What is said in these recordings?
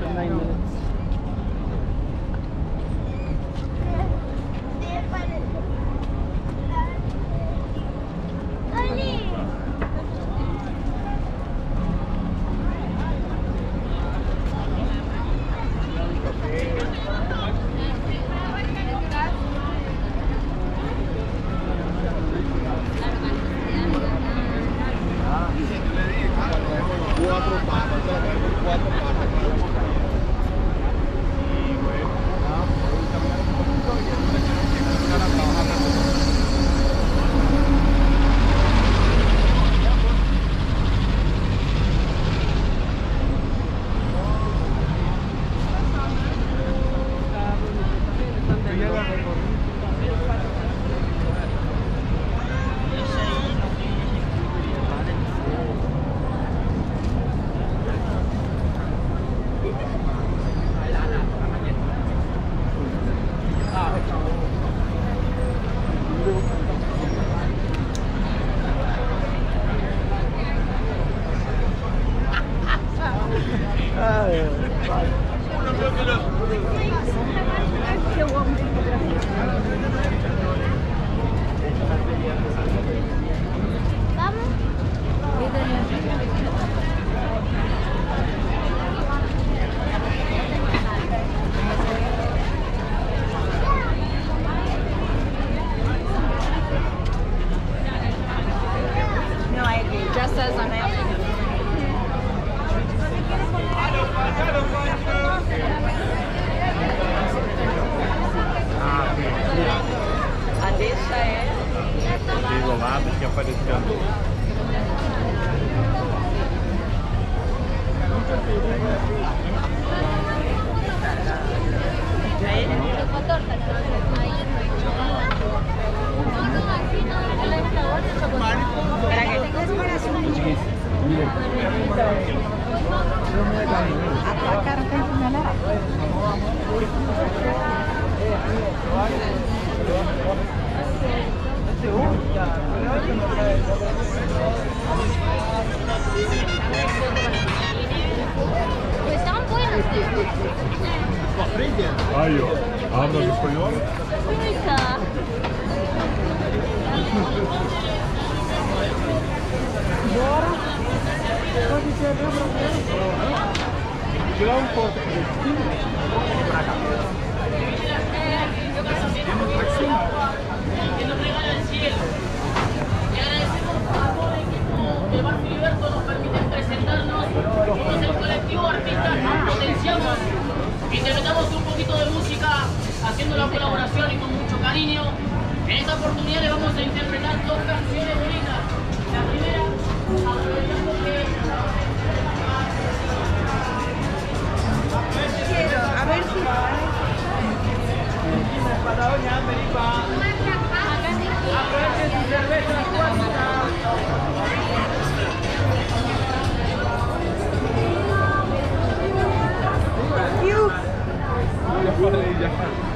9 minutes. Aí, ó. Hablas espanhol? Bora. Pode ser tirar um pouco aqui. Pra cá. Que nos regala el cielo. Le agradecemos a todo el equipo del Bar Filiberto, nos permiten presentarnos. Somos el colectivo Artistas Potenciamos. Interpretamos un poquito de música haciendo la colaboración y con mucho cariño. En esta oportunidad le vamos a interpretar 2 canciones bonitas. La primera, aprovechando que... A ver si... Para doña América. Aproveche su cerveza acuática. Ya falei, ya.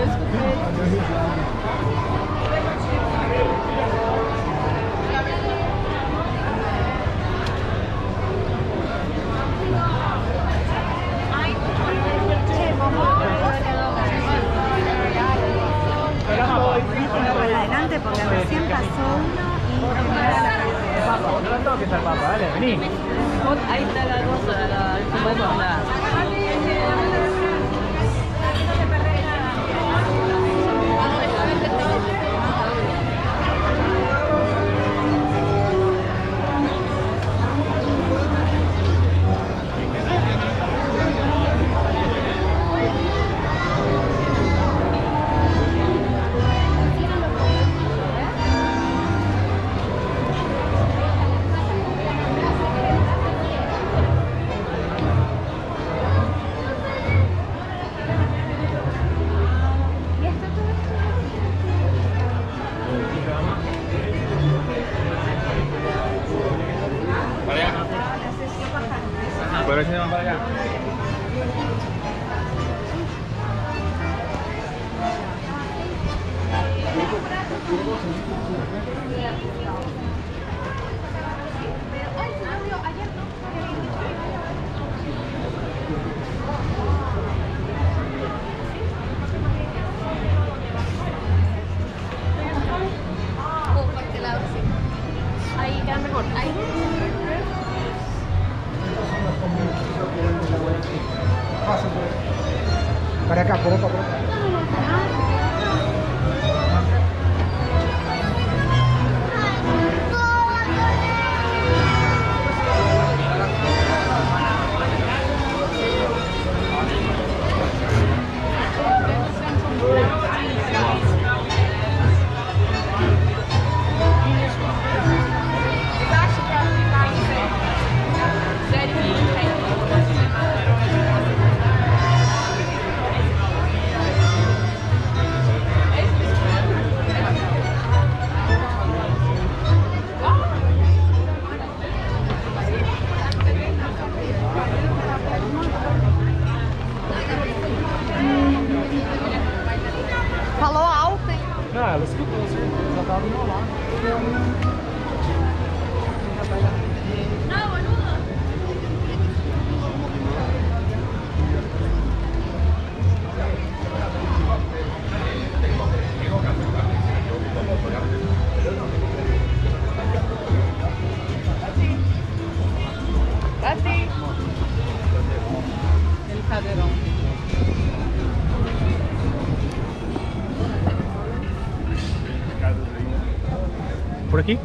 Adelante porque recién pasó uno y no era la No tengo que estar papa, dale, vení. Ahí está la cosa, la Pero ese va para allá. pasa. Para acá, por acá, por acá. Falou alto, hein? Não, ela escutou, já tava do meu lado. Así. El caderón. Por aqui?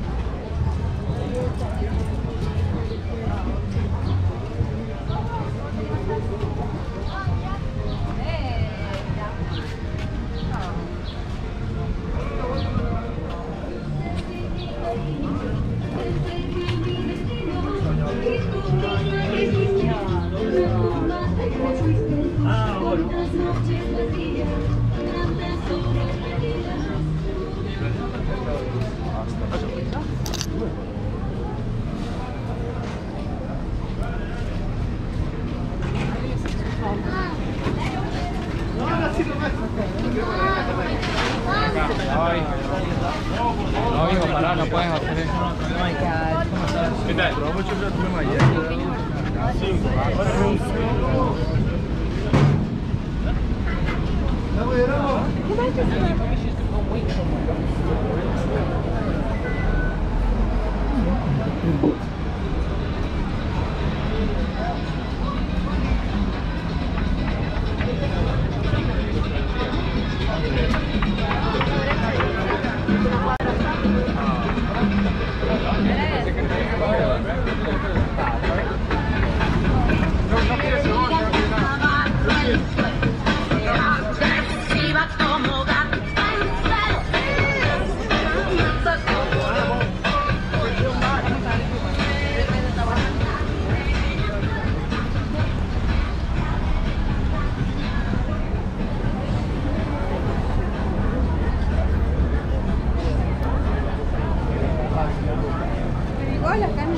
No, hijo, pará, no puedes hacer eso. ¿Qué tal? Vamos a tomar ayer. Olha, carne.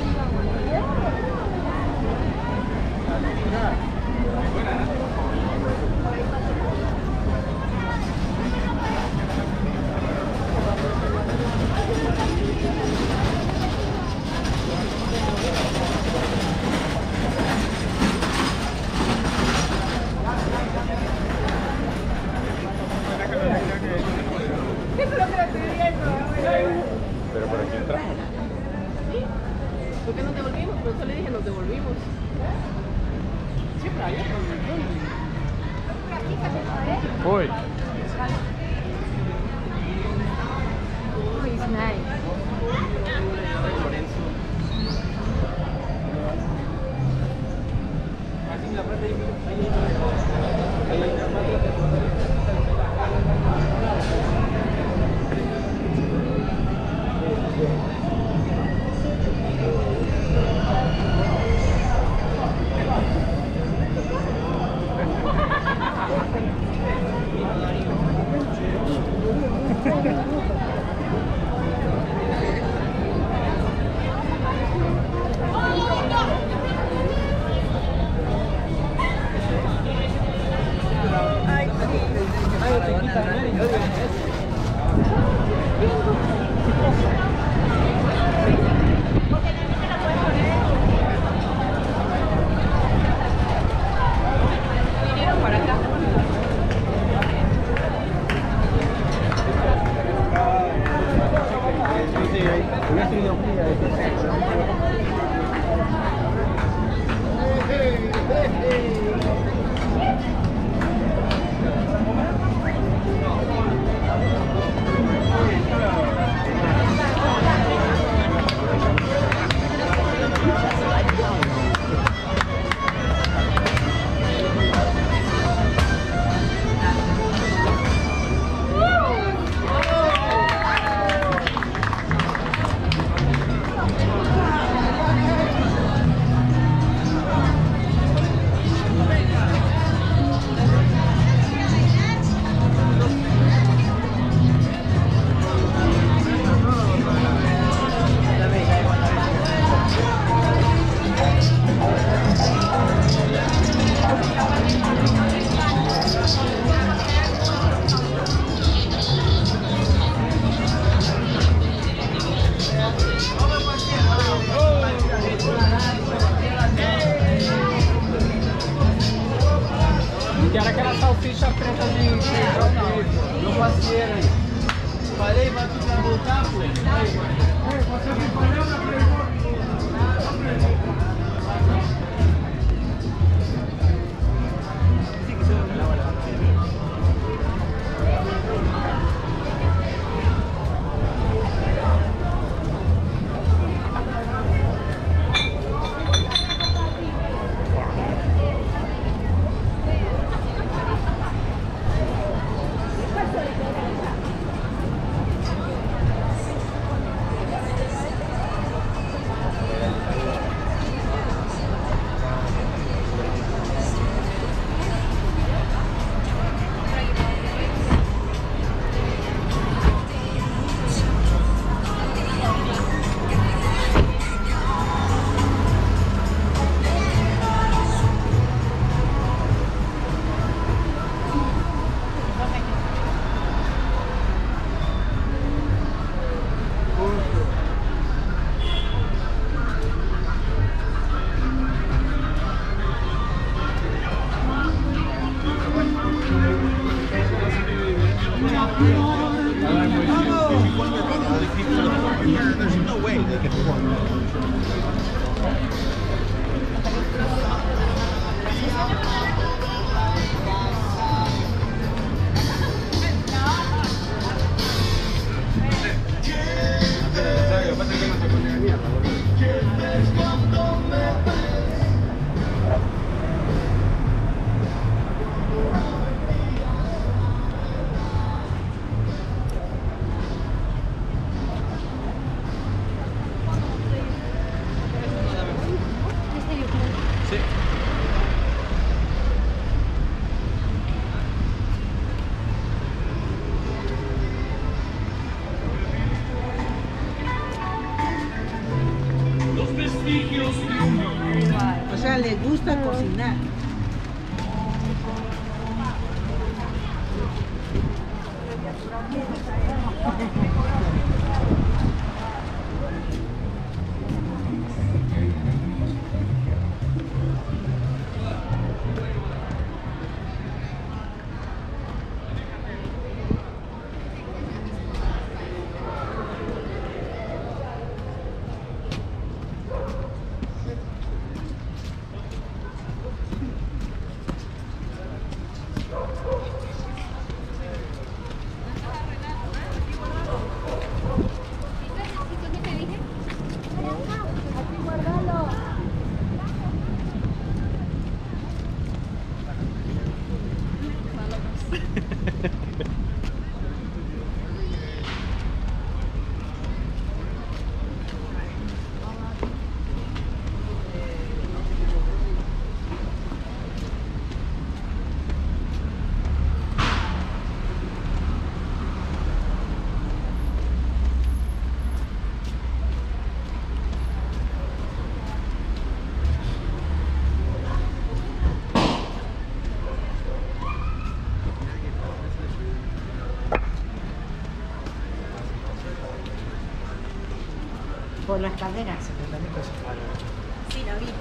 Pero por aquí entramos. ¿Por qué nos devolvimos? Por eso le dije, nos devolvimos. Siempre hay Foi. Oh, it's nice. Quero aquela salsicha preta de feijão, não. Meu parceiro aí. Falei, vai tu pra voltar, pô? Ei, você me falou na frente. There's no way they can perform. O sea, le gusta cocinar. Por las caderas. Sí, lo vi.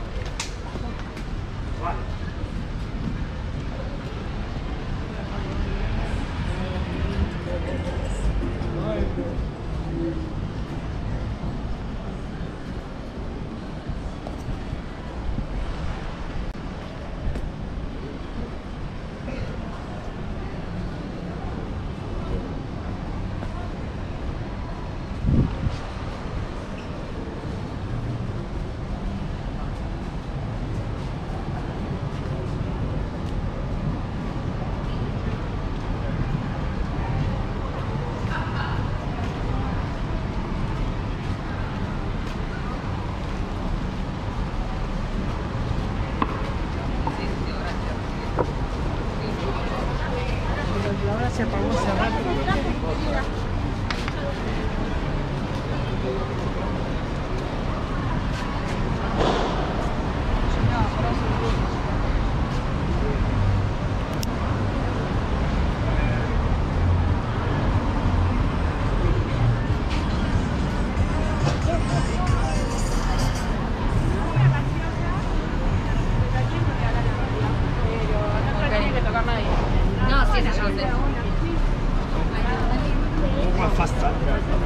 Ahora se apagó hace rato. Sí, ese ya lo sé. Un poco más fast.